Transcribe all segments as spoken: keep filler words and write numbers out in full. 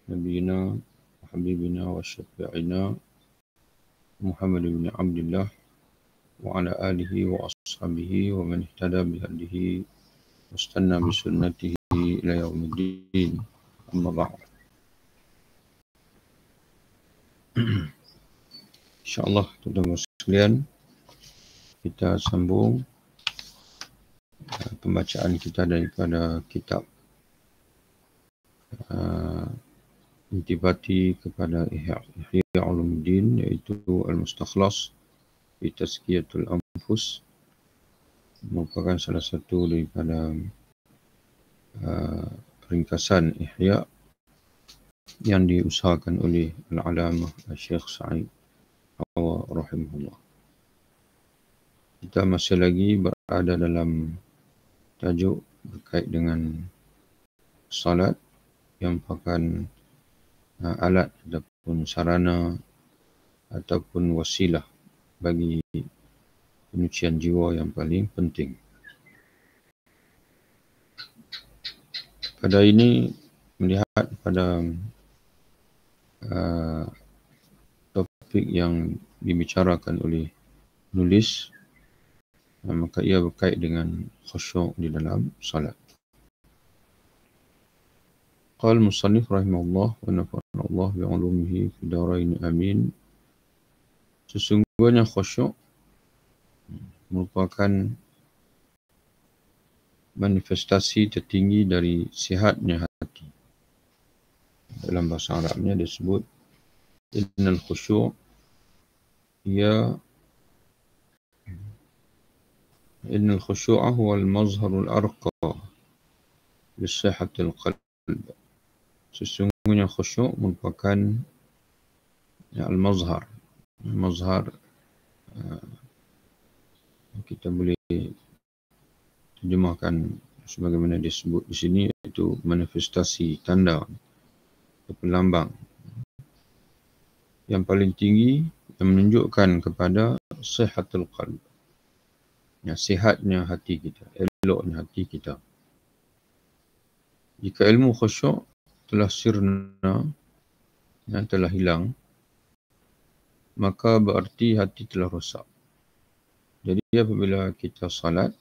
نبينا وحبيبنا وشفيعنا محمد بن عبد الله وعلى آله وأصحابه ومن اهتدى بهديه واستنى بسنته إلى يوم الدين. أما بعد. InsyaAllah tuan-tuan sekalian, kita sambung uh, pembacaan kita daripada kitab uh, intibati kepada Ihya, Ihya Ulumuddin, iaitu Al-Mustakhlas fi Tazkiyatul Anfus, merupakan salah satu daripada uh, ringkasan Ihya yang diusahakan oleh Al-Alamah Syekh Sa'id Hawa rahimahullah. Kita masih lagi berada dalam tajuk berkait dengan salat yang merupakan uh, alat ataupun sarana ataupun wasilah bagi penyucian jiwa yang paling penting. Pada ini melihat pada uh, topik yang dibicarakan oleh penulis, uh, maka ia berkait dengan khusyuk di dalam salat. Qala al-musannif rahimahullah wa nafa'ana Allah bi'ulumihi fi darain amin. Sesungguhnya khusyuk merupakan manifestasi tertinggi dari sihatnya hati. Dalam bahasa Arabnya disebut innal khusyuk ia innal khusyu'a huwa al-mazharul arqa li sihhatil qalb. Sesungguhnya khusyuk merupakan ya, al-mazhar. Mazhar uh, kita boleh terjemahkan sebagaimana disebut di sini, iaitu manifestasi, tanda, pelambang yang paling tinggi yang menunjukkan kepada sihatul qalb, ya, sihatnya hati kita, eloknya hati kita. Jika ilmu khusyuk telah sirna, yang telah hilang, maka berarti hati telah rosak. Jadi apabila kita salat,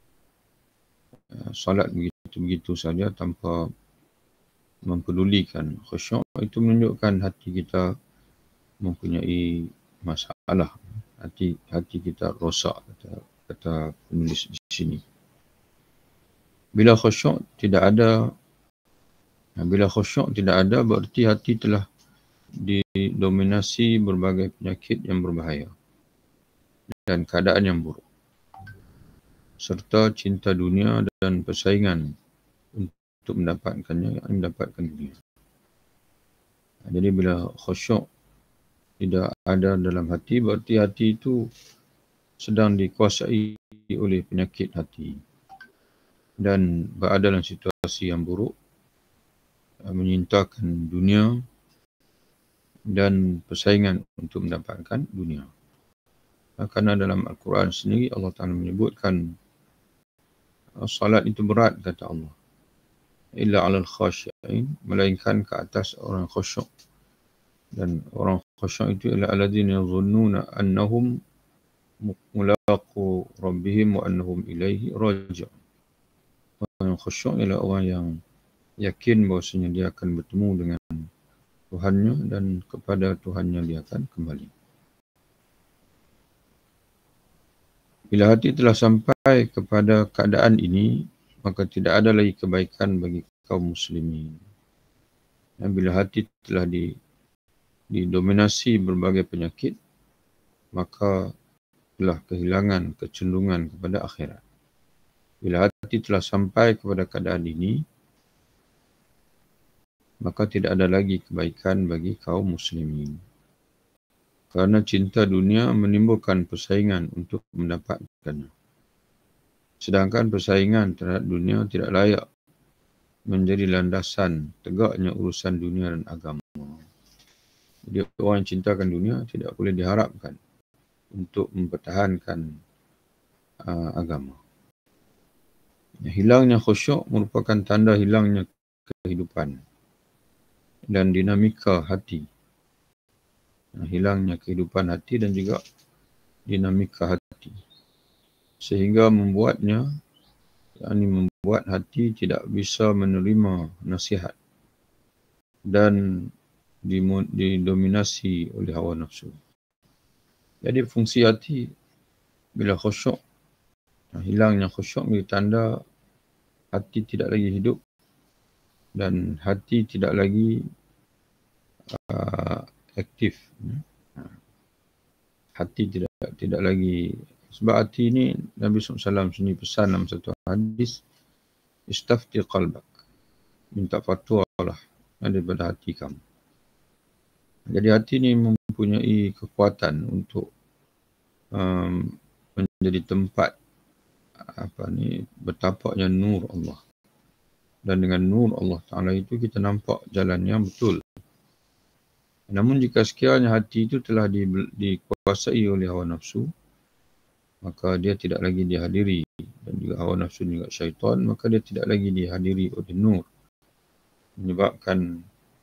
salat begitu-begitu saja tanpa mempedulikan khusyuk, itu menunjukkan hati kita mempunyai masalah. Hati hati kita rosak, kata, kata penulis di sini. Bila khusyuk tidak ada, bila khusyuk tidak ada, berarti hati telah didominasi berbagai penyakit yang berbahaya dan keadaan yang buruk, serta cinta dunia dan persaingan untuk mendapatkannya, mendapatkan dunia. Jadi bila khusyuk tidak ada dalam hati, berarti hati itu sedang dikuasai oleh penyakit hati dan berada dalam situasi yang buruk, menyintakan dunia dan persaingan untuk mendapatkan dunia. Kerana dalam Al-Quran sendiri Allah Ta'ala menyebutkan salat itu berat, kata Allah, illa 'alal khashi'in, melainkan ke atas orang khusyuk. Dan orang khusyuk itu ialah alladzina yadhunnuna annahum mulaqu rabbihim wa annahum ilaihi raji'un. Orang khusyuk ialah orang yang yakin bahawasanya dia akan bertemu dengan Tuhannya dan kepada Tuhannya dia akan kembali. Bila hati telah sampai kepada keadaan ini, maka tidak ada lagi kebaikan bagi kaum muslimin. Dan bila hati telah di, didominasi berbagai penyakit, maka telah kehilangan kecenderungan kepada akhirat. Bila hati telah sampai kepada keadaan ini, maka tidak ada lagi kebaikan bagi kaum muslimin. Kerana cinta dunia menimbulkan persaingan untuk mendapatkannya. Sedangkan persaingan terhadap dunia tidak layak menjadi landasan tegaknya urusan dunia dan agama. Jadi orang yang cintakan dunia tidak boleh diharapkan untuk mempertahankan uh, agama. Hilangnya khusyuk merupakan tanda hilangnya kehidupan. dan dinamika hati. Hilangnya kehidupan hati dan juga dinamika hati. Sehingga membuatnya, yakni membuat hati tidak bisa menerima nasihat dan didominasi oleh hawa nafsu. Jadi fungsi hati bila khusyuk, hilangnya khusyuk menjadi tanda hati tidak lagi hidup dan hati tidak lagi uh, aktif. Hati tidak tidak lagi, sebab hati ini Nabi sallallahu alaihi wasallam sendiri pesan dalam satu hadis, istafti qalbak, minta fatwa lah daripada hati kamu. Jadi hati ini mempunyai kekuatan untuk um, menjadi tempat apa ni bertapaknya nur Allah. Dan dengan nur Allah Ta'ala itu kita nampak jalan yang betul. Namun jika sekiranya hati itu telah di, dikuasai oleh hawa nafsu, maka dia tidak lagi dihadiri. Dan juga hawa nafsu juga syaitan, maka dia tidak lagi dihadiri oleh nur. Menyebabkan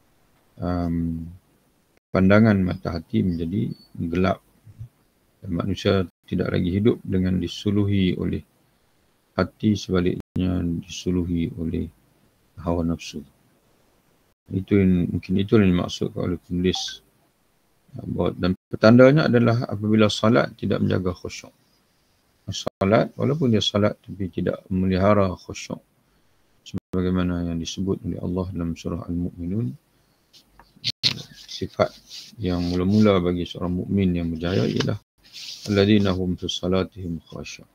um, pandangan mata hati menjadi gelap. Dan manusia tidak lagi hidup dengan disuluhi oleh hati, sebaliknya disuluhi oleh hawa nafsu. Itu yang, mungkin itu yang dimaksudkan oleh penulis. Dan petandanya adalah apabila salat tidak menjaga khusyuk. Salat, walaupun dia salat tapi tidak memelihara khusyuk, sebagaimana yang disebut oleh Allah dalam surah Al-Mu'minun, sifat yang mula-mula bagi seorang mukmin yang berjaya ialah alladzina hum fi salatihim khashi'un.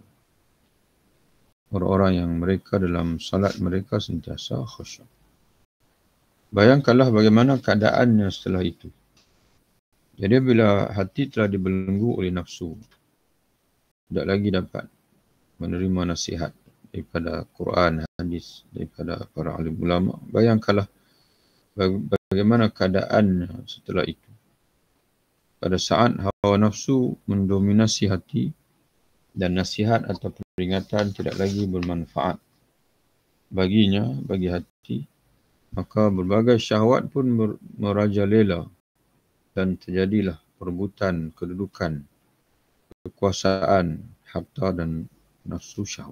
Orang-orang yang mereka dalam salat mereka sentiasa khusyuk. Bayangkanlah bagaimana keadaannya setelah itu. Jadi bila hati telah dibelenggu oleh nafsu, tidak lagi dapat menerima nasihat daripada Quran, hadis, daripada para alim ulama. Bayangkanlah bagaimana keadaannya setelah itu. Pada saat hawa nafsu mendominasi hati dan nasihat atau peringatan tidak lagi bermanfaat baginya, bagi hati, maka berbagai syahwat pun merajalela dan terjadilah perebutan kedudukan, kekuasaan, harta dan nafsu syahwat.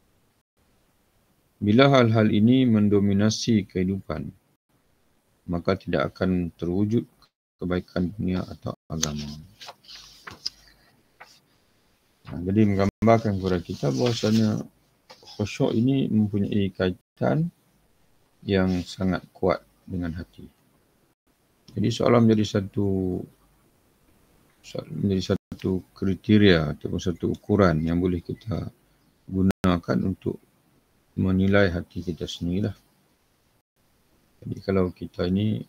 Bila hal-hal ini mendominasi kehidupan, maka tidak akan terwujud kebaikan dunia atau agama. Nah, jadi menggambarkan kepada kita bahawasanya khusyuk ini mempunyai kaitan yang sangat kuat dengan hati. Jadi seolah menjadi satu menjadi satu kriteria ataupun satu ukuran yang boleh kita gunakan untuk menilai hati kita sendirilah. Jadi kalau kita ini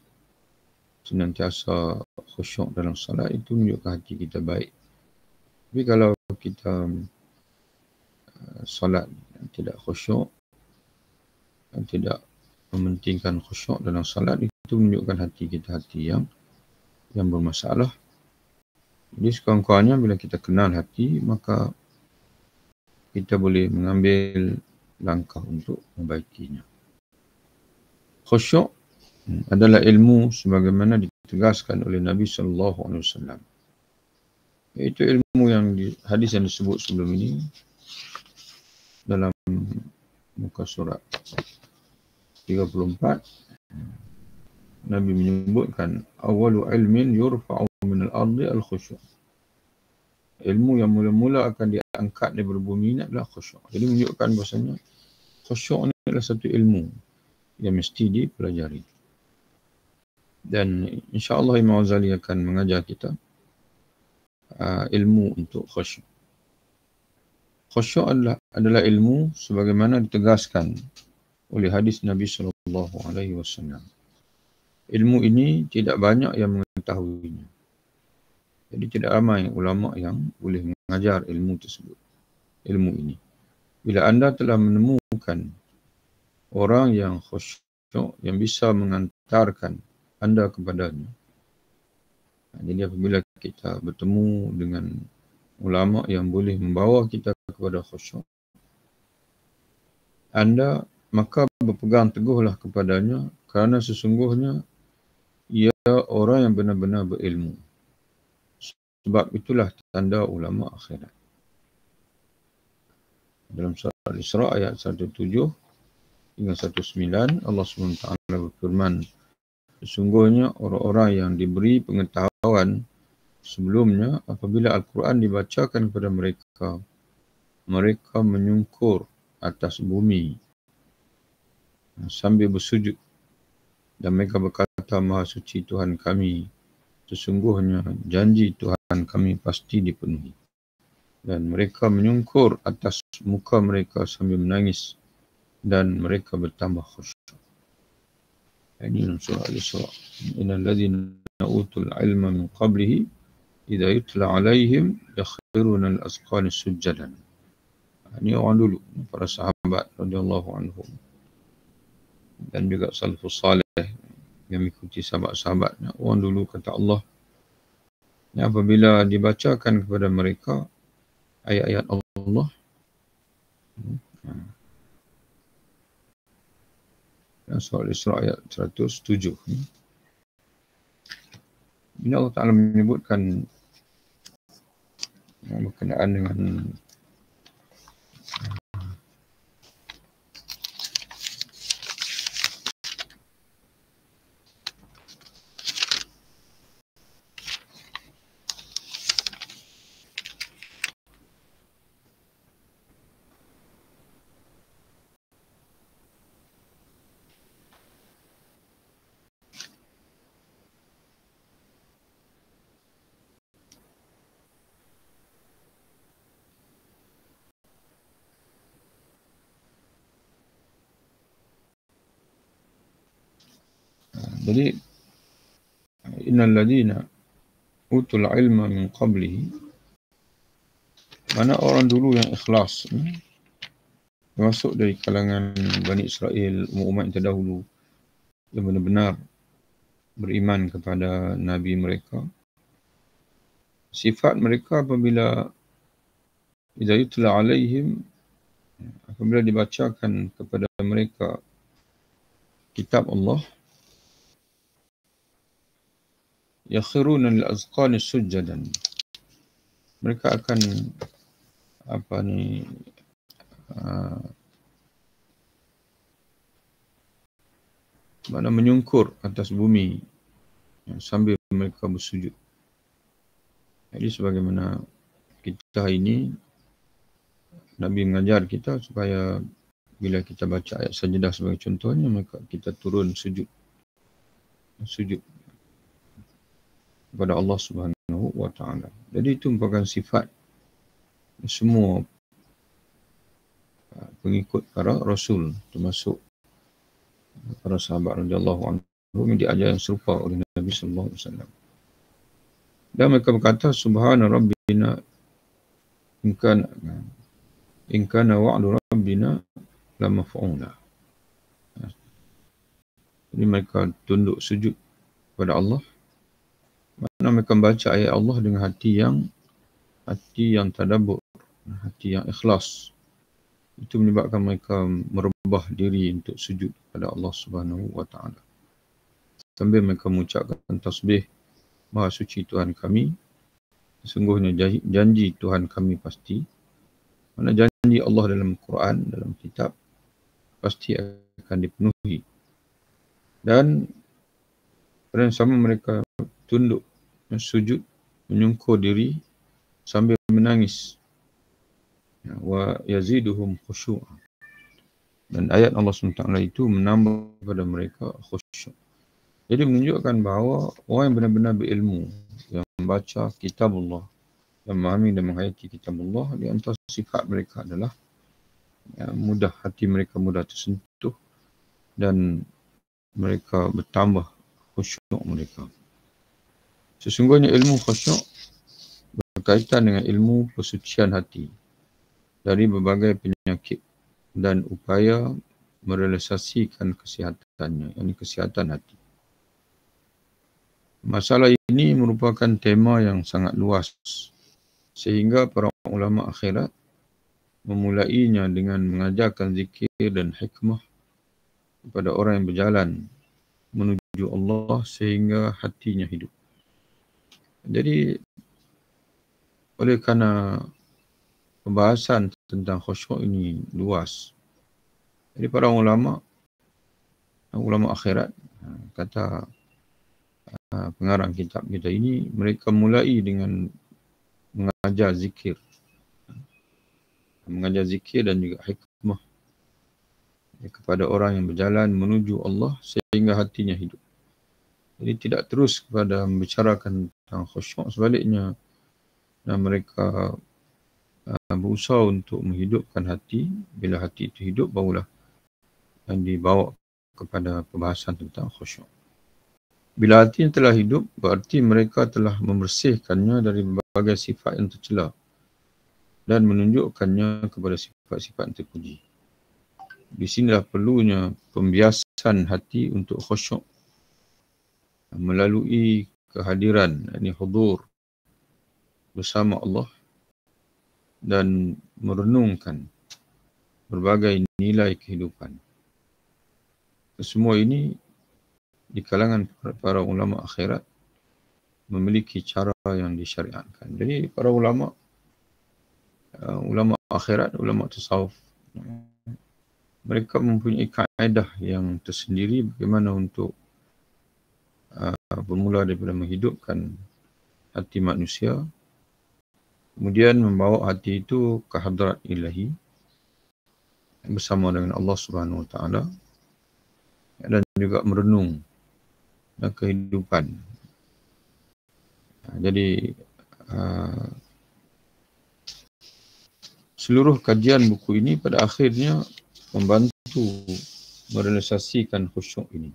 senantiasa khusyuk dalam salat, itu menunjukkan hati kita baik. Tapi kalau kita uh, salat tidak khusyuk, tidak mementingkan khusyuk dalam salat, itu menunjukkan hati kita hati yang yang bermasalah. Jadi sekurang-kurangnya bila kita kenal hati, maka kita boleh mengambil langkah untuk membaikinya. Khusyuk adalah ilmu sebagaimana ditegaskan oleh Nabi sallallahu alaihi wasallam. Iaitu ilmu yang di, hadis yang disebut sebelum ini dalam muka surat tiga puluh empat. Nabi menyebutkan awalu ilmin yurfa'u min al-ardi al-khusyuk. Ilmu yang mula-mula akan diangkat dari bumi ini adalah khusyuk. Jadi menunjukkan bahasanya khusyuk ini adalah satu ilmu yang mesti dipelajari. Dan insya-Allah Imam Ghazali akan mengajar kita uh, ilmu untuk khusyuk. Khusyuk adalah, adalah ilmu sebagaimana ditegaskan oleh hadis Nabi sallallahu alaihi wasallam. Ilmu ini tidak banyak yang mengetahuinya. Jadi tidak ramai ulama yang boleh mengajar ilmu tersebut, ilmu ini. Bila anda telah menemukan orang yang khusyuk, yang bisa mengantarkan anda kepadanya. Jadi apabila kita bertemu dengan ulama yang boleh membawa kita kepada khusyuk, anda maka berpegang teguhlah kepadanya, kerana sesungguhnya orang yang benar-benar berilmu. Sebab itulah tanda ulama akhirat. Dalam surah Al-Isra ayat seratus tujuh hingga seratus sembilan, Allah subhanahu wa taala berfirman, sesungguhnya orang-orang yang diberi pengetahuan sebelumnya, apabila Al-Quran dibacakan kepada mereka, mereka menyungkur atas bumi sambil bersujud. Dan mereka berkata, Maha Suci Tuhan kami, sesungguhnya janji Tuhan kami pasti dipenuhi. Dan mereka menyungkur atas muka mereka sambil menangis. Dan mereka bertambah khusyuk. Ini dalam surah Al-Isra. Innal ladzina utul ilma min qablihi idza yutla alaihim yakhruna al-azqani sujjadan. Ini orang dulu, para sahabat radhiyallahu anhum. Dan juga salafus salih yang mengikuti sahabat-sahabat. Orang dulu kata Allah, apabila dibacakan kepada mereka ayat-ayat Allah, surah Al-Isra ayat seratus tujuh. Ini Allah Ta'ala menyebutkan berkenaan dengan jadi innal ladzina utul ilma min qablihi, mana orang dulu yang ikhlas, hmm? termasuk dari kalangan Bani Israel, umat yang terdahulu yang benar-benar beriman kepada Nabi mereka. Sifat mereka apabila idza yutla alaihim, apabila dibacakan kepada mereka kitab Allah, yakhiruna lil-azqani sujjadan. Mereka akan apa ni uh, mana menyungkur atas bumi ya, sambil mereka bersujud. Jadi sebagaimana kita ini, Nabi mengajar kita supaya bila kita baca ayat sajadah sebagai contohnya, maka kita turun sujud. Sujud kepada Allah Subhanahu wa taala. Jadi itu merupakan sifat semua pengikut para rasul, termasuk para sahabat radhiyallahu anhum yang diajar yang serupa oleh Nabi sallallahu alaihi wasallam. Dan mereka berkata, subhana rabbina in kana in kana wa'du rabbina la maf'ula. Jadi mereka tunduk sujud kepada Allah. Mana mereka membaca ayat Allah dengan hati yang hati yang tadabbur, hati yang ikhlas. Itu menyebabkan mereka merubah diri untuk sujud kepada Allah Subhanahu wa taala. Sambil mereka mengucapkan tasbih, Maha Suci Tuhan kami, sesungguhnya janji Tuhan kami pasti. Mana janji Allah dalam Quran, dalam kitab, pasti akan dipenuhi. Dan pada yang sama mereka tunduk, sujud, menyungkur diri sambil menangis. Wa yaziduhum khusyu'a. Dan ayat Allah subhanahu wa taala itu menambah kepada mereka khusyuk. Jadi menunjukkan bahawa orang yang benar-benar berilmu, yang membaca kitab Allah, yang memahami dan menghayati kitab Allah, di antara sifat mereka adalah ya, mudah, hati mereka mudah tersentuh dan mereka bertambah khusyuk mereka. Sesungguhnya ilmu khusyuk berkaitan dengan ilmu persucian hati dari berbagai penyakit dan upaya merealisasikan kesihatannya, yakni kesihatan hati. Masalah ini merupakan tema yang sangat luas sehingga para ulama akhirat memulainya dengan mengajarkan zikir dan hikmah kepada orang yang berjalan menuju menuju Allah sehingga hatinya hidup. Jadi oleh kerana pembahasan tentang khusyuk ini luas, jadi para ulama, ulama akhirat, kata pengarang kitab kita ini, mereka mulai dengan mengajar zikir. Mengajar zikir dan juga hikmah kepada orang yang berjalan menuju Allah sehingga hatinya hidup. Jadi tidak terus kepada membicarakan tentang khusyuk, sebaliknya dan mereka uh, berusaha untuk menghidupkan hati. Bila hati itu hidup, barulah yang dibawa kepada pembahasan tentang khusyuk. Bila hati telah hidup, berarti mereka telah membersihkannya dari berbagai sifat yang tercela dan menunjukkannya kepada sifat-sifat yang terpuji. Di sinilah perlunya pembiasan hati untuk khusyuk melalui kehadiran, yakni hudur bersama Allah dan merenungkan berbagai nilai kehidupan. Semua ini di kalangan para ulama akhirat memiliki cara yang disyariatkan. Jadi para ulama uh, ulama akhirat, ulama tasawuf, mereka mempunyai kaedah yang tersendiri bagaimana untuk uh, bermula daripada menghidupkan hati manusia, kemudian membawa hati itu ke hadrat ilahi bersama dengan Allah Subhanahu Wa Taala dan juga merenung dan kehidupan. Jadi uh, seluruh kajian buku ini pada akhirnya membantu merealisasikan khusyuk ini.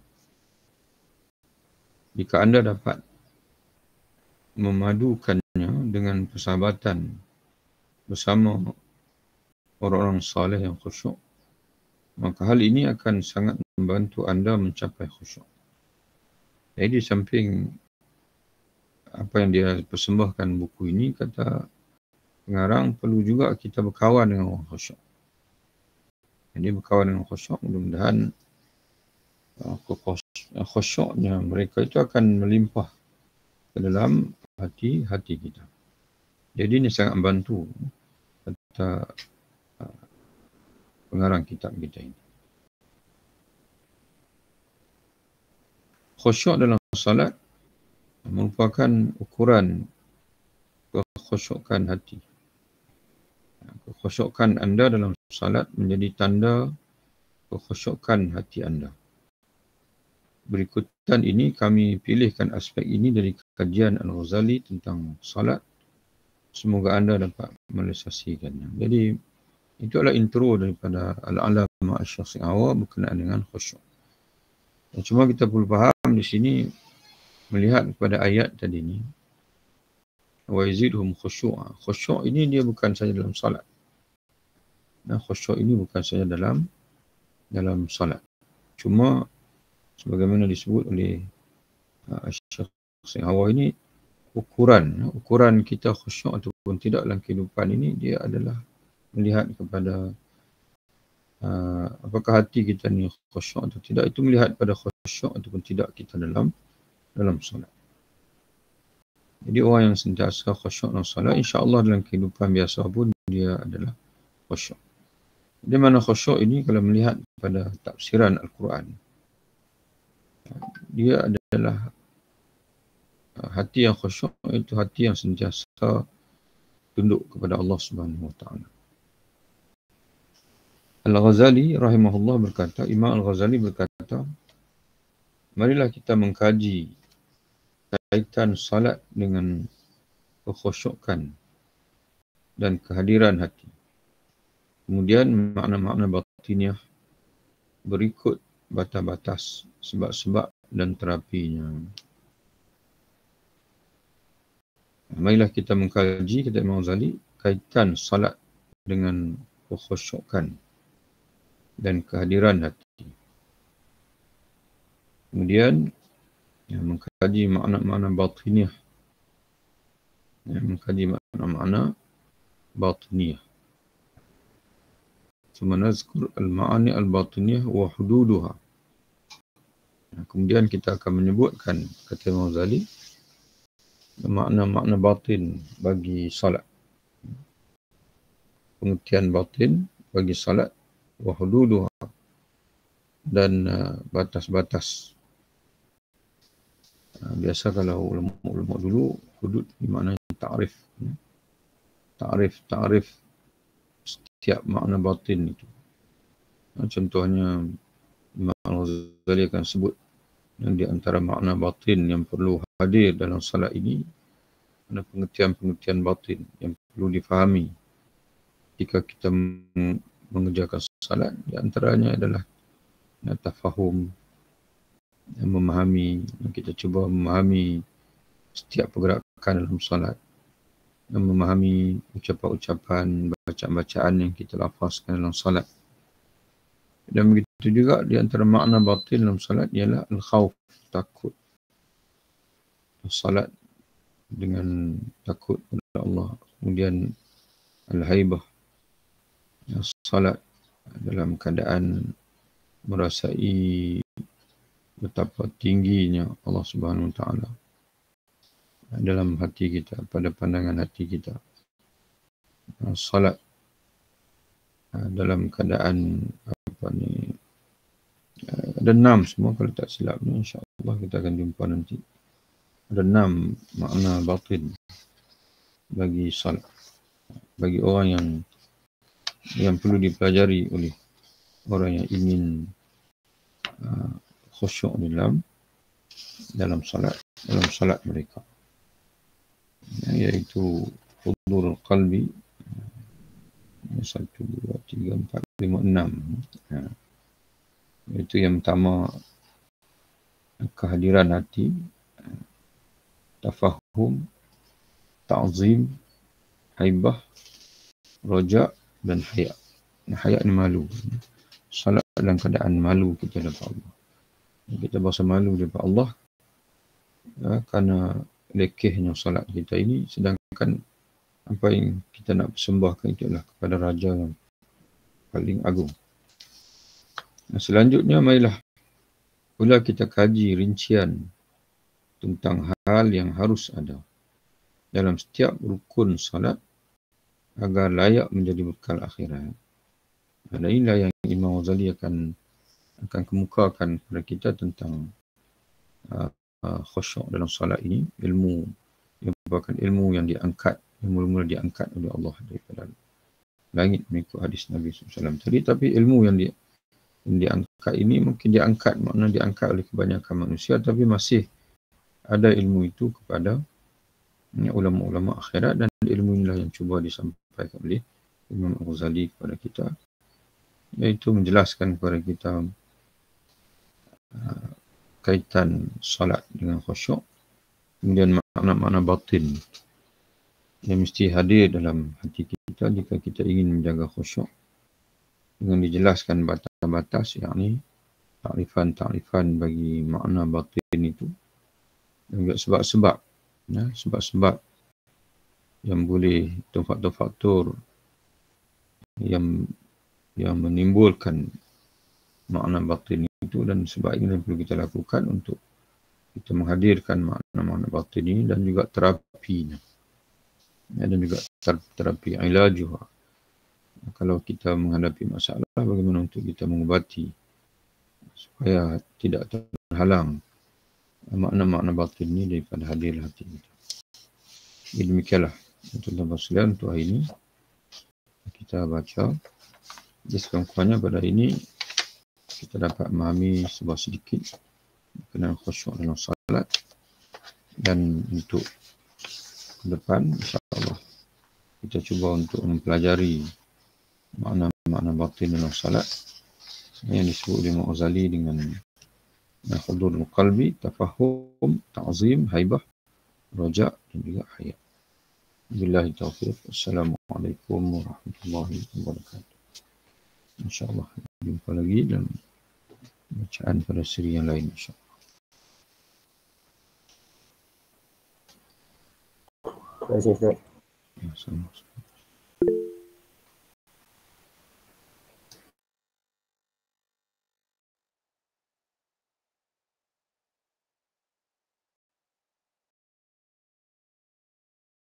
Jika anda dapat memadukannya dengan persahabatan bersama orang-orang saleh yang khusyuk, maka hal ini akan sangat membantu anda mencapai khusyuk. Jadi di samping apa yang dia persembahkan buku ini, kata pengarang, perlu juga kita berkawan dengan orang khusyuk. Jadi berkawan dengan khusyuk, mudah-mudahan khusyuknya mereka itu akan melimpah ke dalam hati-hati kita. Jadi ini sangat membantu, kata pengarang kitab kita ini. Khusyuk dalam salat merupakan ukuran kekhusyukan hati. Kekhusyukan anda dalam salat menjadi tanda kekhusyukan hati anda. Berikutan ini kami pilihkan aspek ini dari kajian Al-Ghazali tentang salat. Semoga anda dapat merealisasikannya. Jadi itu adalah intro daripada Al-Alama Asy-Syaikh Awa berkenaan dengan khusyuk. Dan cuma kita perlu faham di sini, melihat kepada ayat tadi ni, wa yazidhum khusyu'a. Khusyuk ini dia bukan saja dalam salat. Nah, khusyuk ini bukan saja dalam dalam salat. Cuma sebagaimana disebut oleh uh, Syekh Hawa ini, ukuran ukuran kita khusyuk ataupun tidak dalam kehidupan ini, dia adalah melihat kepada uh, apakah hati kita ni khusyuk atau tidak. Itu melihat pada khusyuk ataupun tidak kita dalam dalam solat. Jadi orang yang sentiasa khusyuk dalam solat, insya-Allah dalam kehidupan biasa pun dia adalah khusyuk. Di mana khusyuk ini, kalau melihat pada tafsiran Al-Quran, dia adalah hati yang khusyuk, itu hati yang sentiasa tunduk kepada Allah Subhanahu Wa Taala. Al-Ghazali rahimahullah berkata, Imam Al-Ghazali berkata, marilah kita mengkaji kaitan salat dengan kekhusyukan dan kehadiran hati. Kemudian makna-makna batiniah berikut batas-batas, sebab-sebab dan terapinya. Marilah kita mengkaji, kata Imam Ghazali, kaitan salat dengan kekhusyukan dan kehadiran hati. Kemudian ya, mengkaji makna-makna batiniah. Ya, mengkaji makna-makna batiniah. Thumma nazkur al-ma'ani al-batiniyah wa hududuha. Kemudian kita akan menyebutkan, kata Imam Ghazali, makna-makna batin bagi salat. Pengertian batin bagi salat, wa hududuha, dan uh, batas-batas. Uh, biasa kalau ulama-ulama dulu, hudud maknanya ta'rif. Ta'rif, ta'rif setiap makna batin itu. Uh, contohnya, Imam Ghazali akan sebut yang di antara makna batin yang perlu hadir dalam salat ini ada pengertian-pengertian batin yang perlu difahami jika kita mengerjakan salat. Di antaranya adalah tafahum, memahami, kita cuba memahami setiap pergerakan dalam salat, dan memahami ucapan-ucapan, bacaan-bacaan yang kita lafazkan dalam salat. Dan begitu juga di antara makna batin dalam salat ialah al-khawf, takut. Salat dengan takut kepada Allah. Kemudian al-haibah, salat dalam keadaan merasai betapa tingginya Allah Subhanahu Wa Taala dalam hati kita, pada pandangan hati kita. Salat dalam keadaan apa ni, ada enam semua kalau tak silap ni, insya-Allah kita akan jumpa nanti. Ada enam makna batin bagi salat, bagi orang yang yang perlu dipelajari oleh orang yang ingin uh, khusyuk dalam dalam salat, dalam salat mereka, iaitu hudurul qalbi, satu, dua, tiga, empat, lima, enam. Ha. Itu yang pertama, kehadiran hati, tafahum, ta'zim, haibah, roja dan haya. Haya ni malu. Salat dalam keadaan malu kita depan Allah. Kita berasa malu depan Allah ya, kerana lekehnya salat kita ini, sedangkan apa yang kita nak persembahkan itu adalah kepada Raja yang paling agung. Nah, selanjutnya, marilah pula kita kaji rincian tentang hal yang harus ada dalam setiap rukun salat agar layak menjadi bekal akhirat. Dan inilah yang Imam Ghazali akan akan kemukakan kepada kita tentang uh, uh, khusyuk dalam salat ini, ilmu yang merupakan ilmu yang diangkat, yang mula-mula diangkat oleh Allah daripada langit mengikut hadis Nabi sallallahu alaihi wasallam tadi. Tapi ilmu yang, di, yang diangkat ini mungkin diangkat, makna diangkat oleh kebanyakan manusia, tapi masih ada ilmu itu kepada ya, ulama-ulama akhirat, dan ilmu inilah yang cuba disampaikan oleh Imam Ghazali kepada kita, iaitu menjelaskan kepada kita uh, kaitan salat dengan khusyuk, kemudian makna-makna batin yang mesti hadir dalam hati kita jika kita ingin menjaga khusyuk, dengan dijelaskan batas-batas, yakni takrifan-takrifan bagi makna batin itu, dan juga sebab-sebab, ya, sebab-sebab yang boleh, faktor-faktor yang yang menimbulkan makna batin itu, dan sebab ini yang perlu kita lakukan untuk kita menghadirkan makna-makna batin ini, dan juga terapinya, ya, dan juga terapi ilajuha. Kalau kita menghadapi masalah, bagaimana untuk kita mengubati supaya tidak terhalang makna-makna batin ini daripada hadir hati kita. Jadi demikianlah tuan-tuan sekalian, untuk hari ini kita baca. Jadi sekurang-kurangnya pada hari ini kita dapat memahami sebuah sedikit berkenaan khusyuk dalam salat, dan untuk ke depan insya-Allah kita cuba untuk mempelajari makna-makna batin dalam salat yang disebut oleh Imam Ghazali dengan hudurul qalbi, tafahum, ta'zim, haibah, roja dan juga haya. Billahi taufiq. Assalamualaikum warahmatullahi wabarakatuh. InsyaAllah jumpa lagi dalam bacaan pada siri yang lain, insyaAllah. Terima kasih, Ustaz. Ya, sama-sama.